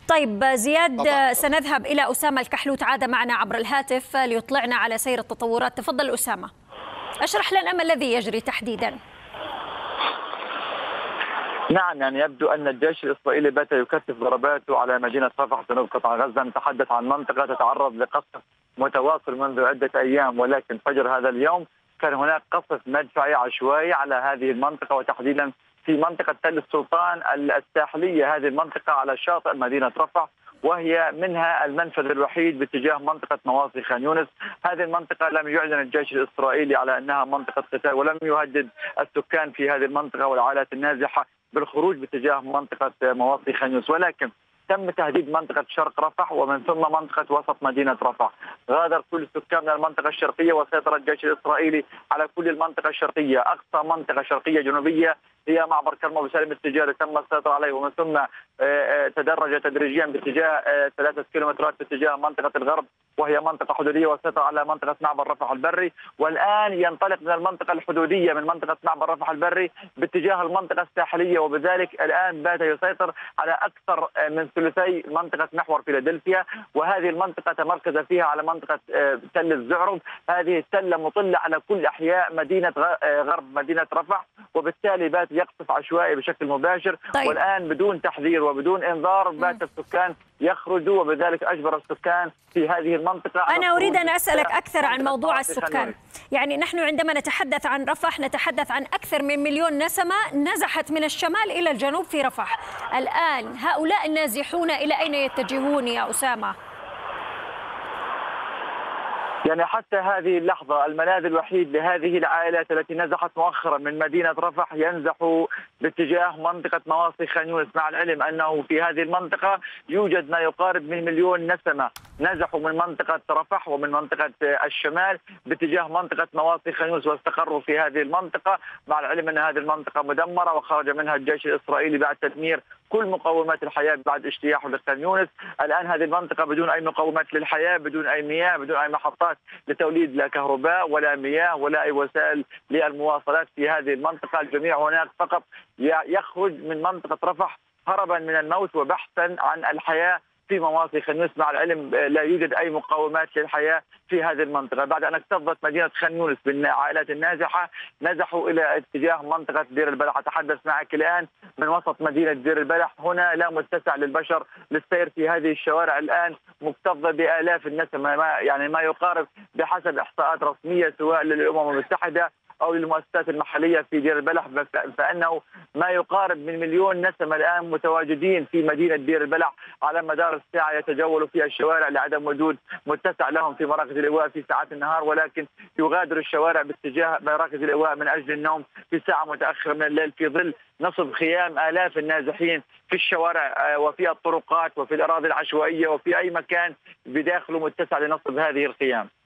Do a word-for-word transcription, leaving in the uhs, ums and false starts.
طيب زياد، طبعا. سنذهب إلى أسامة الكحلوت، عاد معنا عبر الهاتف ليطلعنا على سير التطورات. تفضل أسامة، اشرح لنا ما الذي يجري تحديدا. نعم، يعني يبدو أن الجيش الإسرائيلي بات يكثف ضرباته على مدينة رفح جنوب قطاع غزة. نتحدث عن منطقة تتعرض لقصف متواصل منذ عدة أيام، ولكن فجر هذا اليوم كان هناك قصف مدفعي عشوائي على هذه المنطقة، وتحديدا في منطقة تل السلطان الساحلية. هذه المنطقة على شاطئ مدينة رفح، وهي منها المنفذ الوحيد باتجاه منطقة مواصي خان يونس. هذه المنطقة لم يعلن الجيش الإسرائيلي على أنها منطقة قتال، ولم يهدد السكان في هذه المنطقة والعائلات النازحة بالخروج باتجاه منطقة مواصي خان يونس، ولكن تم تهديد منطقة شرق رفح ومن ثم منطقة وسط مدينة رفح. غادر كل السكان من المنطقة الشرقية، وسيطر الجيش الإسرائيلي على كل المنطقة الشرقية. أقصى منطقة شرقية جنوبية هي معبر كرم أبو سالم التجاري تم السيطرة عليه، ومن ثم تدرج تدريجيا باتجاه ثلاثة كيلومترات باتجاه منطقة الغرب، وهي منطقة حدودية، وسيطر على منطقة معبر رفح البري. والآن ينطلق من المنطقة الحدودية من منطقة معبر رفح البري باتجاه المنطقة الساحلية، وبذلك الآن بات يسيطر على أكثر من ثلثي منطقة محور فيلادلفيا. وهذه المنطقة تمركز فيها على منطقة تل الزعرب. هذه التلة مطلة على كل أحياء مدينة غرب مدينة رفح، وبالتالي بات يقصف عشوائي بشكل مباشر. طيب. والآن بدون تحذير وبدون إنذار بات السكان يخرجوا، وبذلك أجبر السكان في هذه المنطقة. أنا أريد أن أسألك أكثر عن موضوع السكان. يعني نحن عندما نتحدث عن رفح نتحدث عن أكثر من مليون نسمة نزحت من الشمال إلى الجنوب في رفح. الآن هؤلاء النازحون إلى أين يتجهون يا أسامة؟ يعني حتى هذه اللحظة الملاذ الوحيد لهذه العائلات التي نزحت مؤخرا من مدينة رفح ينزح باتجاه منطقة مواصي خان يونس، مع العلم أنه في هذه المنطقة يوجد ما يقارب من مليون نسمة نزحوا من منطقة رفح ومن منطقة الشمال باتجاه منطقة مواصي خان يونس واستقروا في هذه المنطقة، مع العلم أن هذه المنطقة مدمرة وخرج منها الجيش الإسرائيلي بعد تدمير كل مقومات الحياة بعد اجتياحه لخان يونس. الآن هذه المنطقة بدون أي مقومات للحياة، بدون أي مياه، بدون أي محطات لتوليد لا كهرباء ولا مياه ولا أي وسائل للمواصلات في هذه المنطقة. الجميع هناك فقط يخرج من منطقة رفح هربا من الموت وبحثا عن الحياة في مواصي خان يونس، مع العلم لا يوجد أي مقومات للحياة في هذه المنطقة. بعد أن اكتظت مدينة خان يونس بالعائلات النازحة نزحوا إلى اتجاه منطقة دير البلح. أتحدث معك الآن من وسط مدينة دير البلح، هنا لا متسع للبشر للسير في هذه الشوارع الآن مكتظة بآلاف النسمة، ما يعني ما يقارب بحسب إحصاءات رسمية سواء للأمم المتحدة أو للمؤسسات المحلية في دير البلح، فإنه ما يقارب من مليون نسمة الآن متواجدين في مدينة دير البلح على مدار الساعة، يتجولوا في الشوارع لعدم وجود متسع لهم في مراكز الإيواء في ساعات النهار، ولكن يغادر الشوارع باتجاه مراكز الإيواء من أجل النوم في ساعة متأخرة من الليل في ظل نصب خيام آلاف النازحين في الشوارع وفي الطرقات وفي الأراضي العشوائية وفي أي مكان بداخله متسع لنصب هذه الخيام.